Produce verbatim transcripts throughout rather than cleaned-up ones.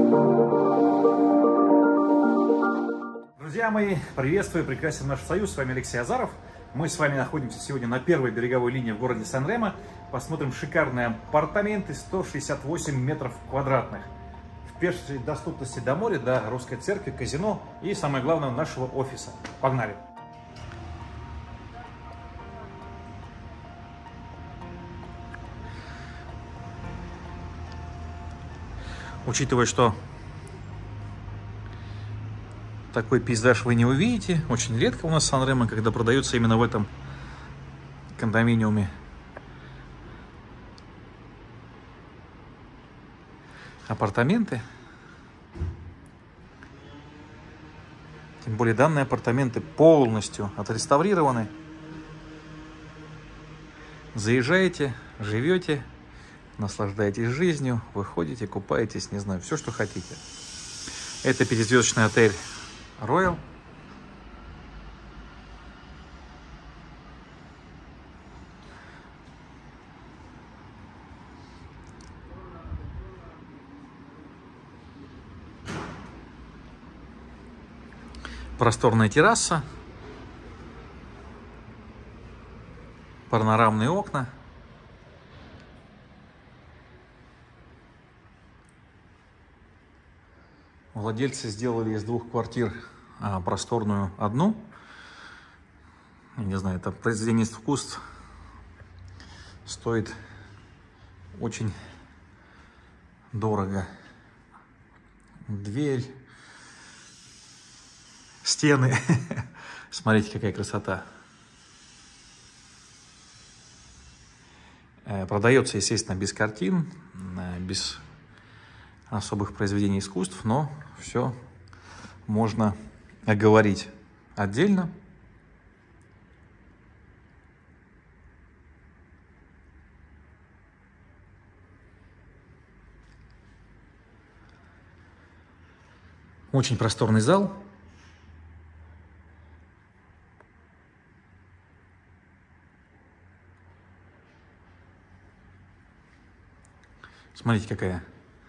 Друзья мои, приветствую, прекрасен наш союз, с вами Алексей Азаров. Мы с вами находимся сегодня на первой береговой линии в городе Сан-Ремо. Посмотрим шикарные апартаменты, сто шестьдесят восемь метров квадратных. В пешей доступности до моря, до русской церкви, казино и, самое главное, нашего офиса. Погнали! Учитывая, что такой пейзаж вы не увидите, очень редко у нас в Сан-Ремо, когда продаются именно в этом кондоминиуме апартаменты. Тем более данные апартаменты полностью отреставрированы. Заезжаете, живете, наслаждаетесь жизнью, выходите, купаетесь, не знаю, все, что хотите. Это пятизвездочный отель Royal. Просторная терраса, панорамные окна. Владельцы сделали из двух квартир а, просторную одну. Я не знаю, это произведение искусств. Стоит очень дорого. Дверь, стены. Смотрите, какая красота. Продается, естественно, без картин, без особых произведений искусств, но все можно оговорить отдельно. Очень просторный зал. Смотрите, какая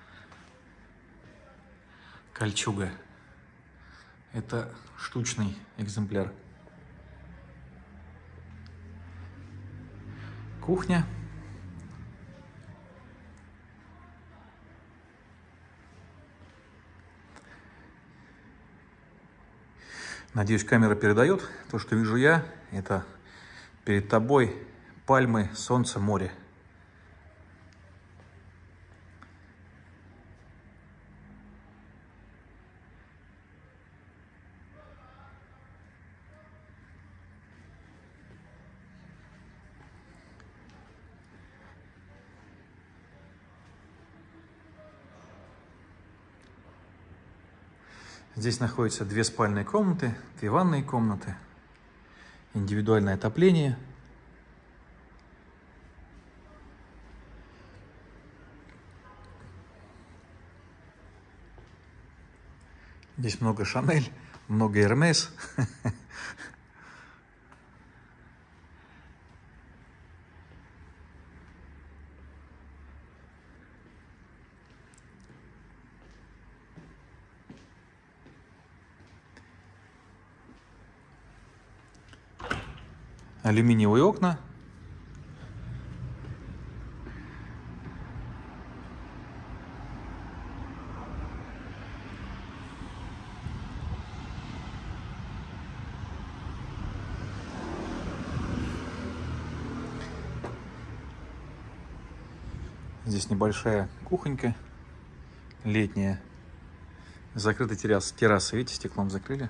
кольчуга. Это штучный экземпляр. Кухня. Надеюсь, камера передает. То, что вижу я, это перед тобой пальмы, солнце, море. Здесь находятся две спальные комнаты, две ванные комнаты, индивидуальное отопление. Здесь много Шанель, много Эрмес. Алюминиевые окна. Здесь небольшая кухонька летняя. Закрытая терраса, терраса, видите, стеклом закрыли.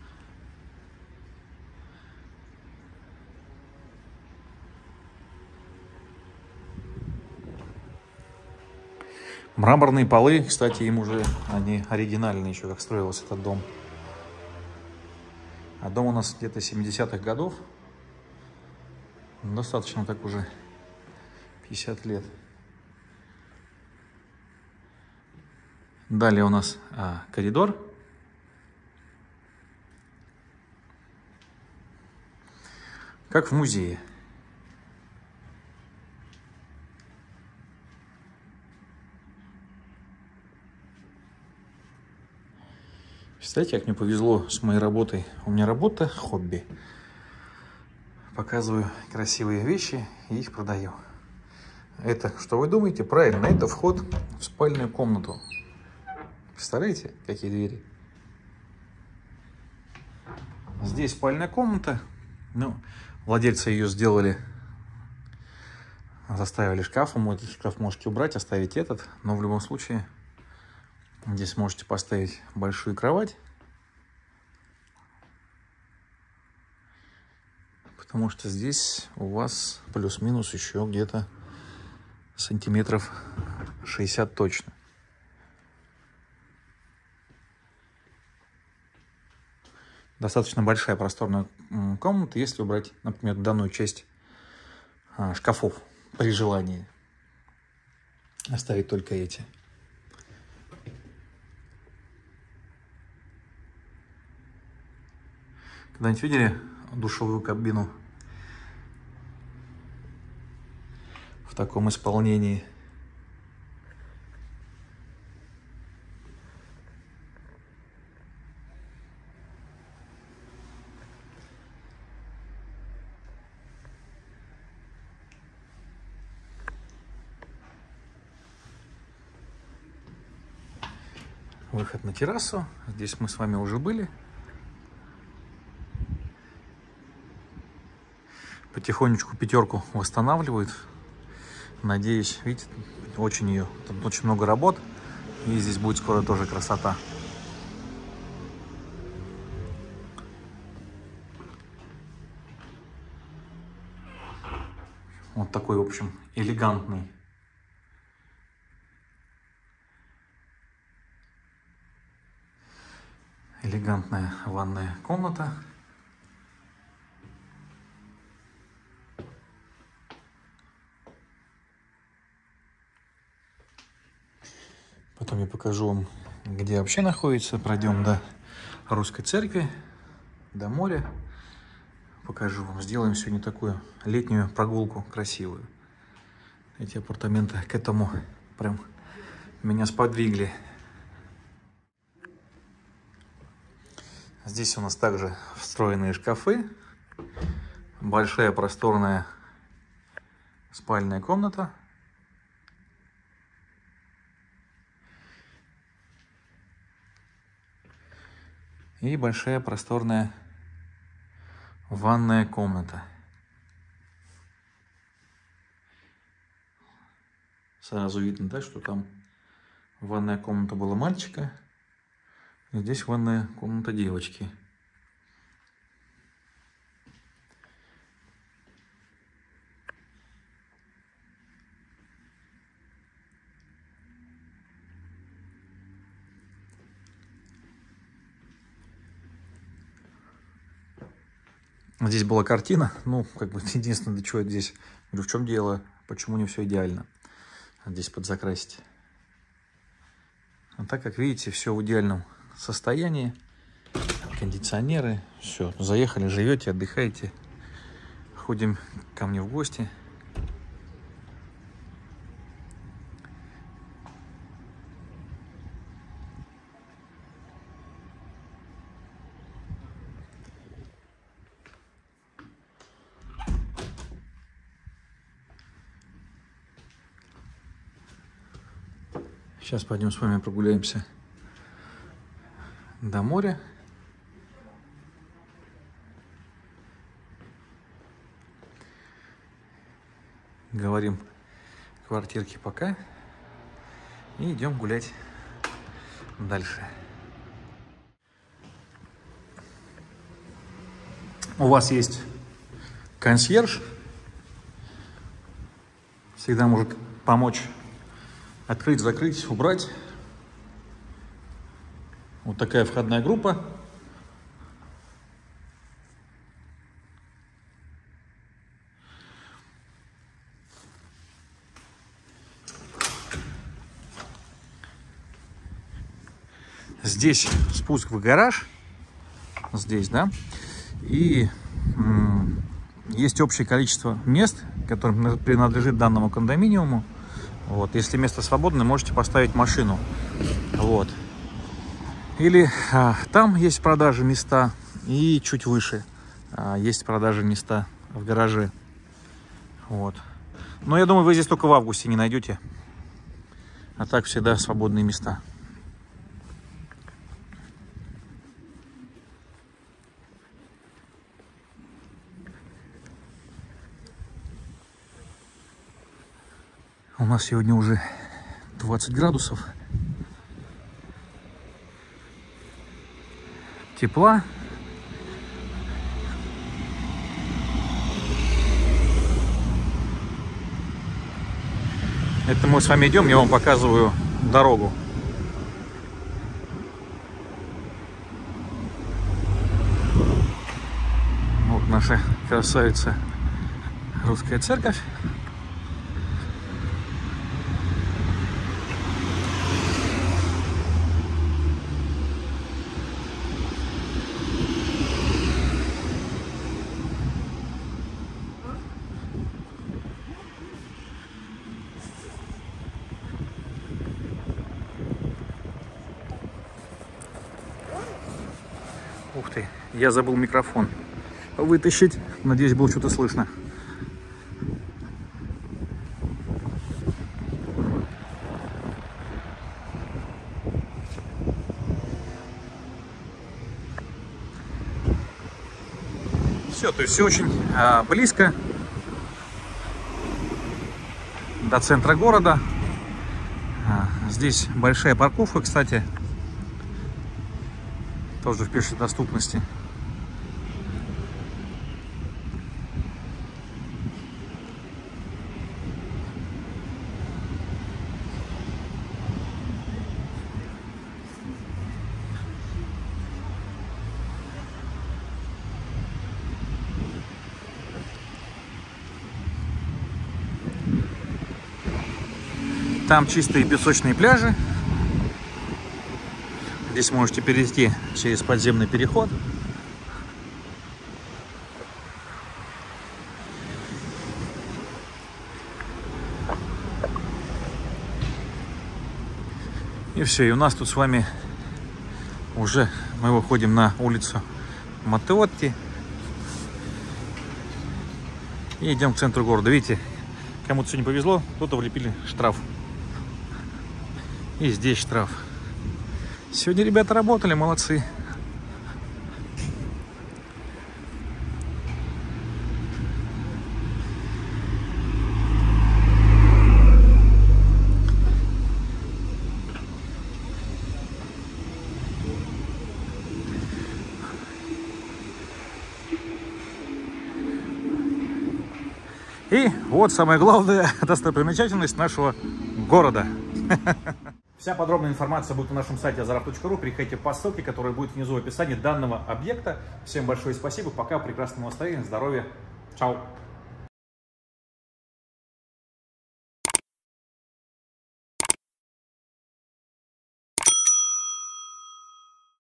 Мраморные полы, кстати, им уже они оригинальные еще, как строился этот дом. А дом у нас где-то семидесятых годов. Достаточно так уже пятьдесят лет. Далее у нас а, коридор. Как в музее. Представляете, как мне повезло с моей работой. У меня работа, хобби. Показываю красивые вещи и их продаю. Это, что вы думаете? Правильно, это вход в спальную комнату. Представляете, какие двери? Здесь спальная комната. Ну, владельцы ее сделали, заставили шкафом. Этот шкаф можете убрать, оставить этот. Но в любом случае, здесь можете поставить большую кровать. Потому что здесь у вас плюс-минус еще где-то сантиметров шестьдесят точно. Достаточно большая просторная комната, если убрать, например, данную часть а, шкафов при желании. Оставить только эти. Когда-нибудь видели душевую кабину в таком исполнении? Выход на террасу. Здесь мы с вами уже были. Потихонечку пятерку восстанавливают. Надеюсь, видите, очень ее, тут очень много работ. И здесь будет скоро тоже красота. Вот такой, в общем, элегантный. Элегантная ванная комната. Потом я покажу вам, где вообще находится. Пройдем до Русской церкви, до моря. Покажу вам. Сделаем сегодня такую летнюю прогулку красивую. Эти апартаменты к этому прям меня сподвигли. Здесь у нас также встроенные шкафы. Большая просторная спальная комната. И большая просторная ванная комната. Сразу видно, да, что там ванная комната была мальчика. И здесь ванная комната девочки. Здесь была картина, ну, как бы, единственное, для чего это здесь, говорю, в чем дело, почему не все идеально. Здесь подзакрасить. А так, как видите, все в идеальном состоянии. Кондиционеры, все, заехали, живете, отдыхаете. Ходим ко мне в гости. Сейчас пойдем с вами прогуляемся до моря. Говорим квартирке пока. И идем гулять дальше. У вас есть консьерж. Всегда может помочь открыть, закрыть, убрать. Вот такая входная группа. Здесь спуск в гараж. Здесь, да. И есть общее количество мест, которым принадлежит данному кондоминиуму. Вот. Если место свободное, можете поставить машину. Вот. Или а, там есть продажи места, и чуть выше а, есть продажи места в гараже. Вот. Но я думаю, вы здесь только в августе не найдете. А так всегда свободные места. У нас сегодня уже двадцать градусов. Тепла. Это мы с вами идем, я вам показываю дорогу. Вот наша красавица русская церковь. Ух ты, я забыл микрофон вытащить. Надеюсь, было что-то слышно. Все, то есть все очень а, близко до центра города. А, здесь большая парковка, кстати. Тоже в пешей доступности. Там чистые песочные пляжи. Здесь можете перейти через подземный переход. И все, и у нас тут с вами уже мы выходим на улицу Маттеотти и идем к центру города. Видите, кому-то сегодня повезло, кто-то влепили штраф. И здесь штраф. Сегодня ребята работали, молодцы. И вот самая главная достопримечательность нашего города. Вся подробная информация будет на нашем сайте азаров точка ру. Переходите по ссылке, которая будет внизу в описании данного объекта. Всем большое спасибо. Пока. Прекрасного настроения, здоровья. Чао.